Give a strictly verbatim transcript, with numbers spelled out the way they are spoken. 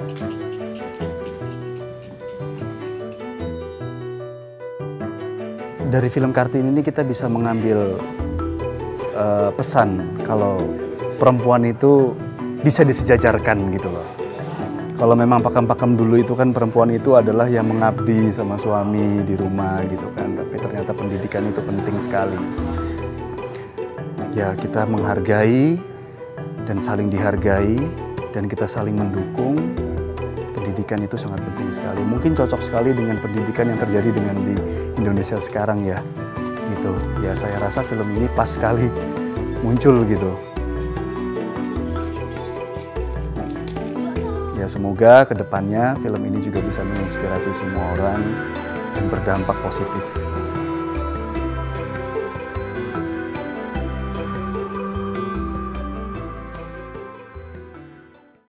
Dari film Kartini ini kita bisa mengambil uh, pesan kalau perempuan itu bisa disejajarkan gitu loh. Kalau memang pakam-pakam dulu itu kan perempuan itu adalah yang mengabdi sama suami di rumah gitu kan, tapi ternyata pendidikan itu penting sekali. Ya kita menghargai dan saling dihargai dan kita saling mendukung. Pendidikan itu sangat penting sekali. Mungkin cocok sekali dengan pendidikan yang terjadi dengan di Indonesia sekarang ya. Gitu. Ya saya rasa film ini pas sekali muncul gitu. Ya semoga kedepannya film ini juga bisa menginspirasi semua orang dan berdampak positif.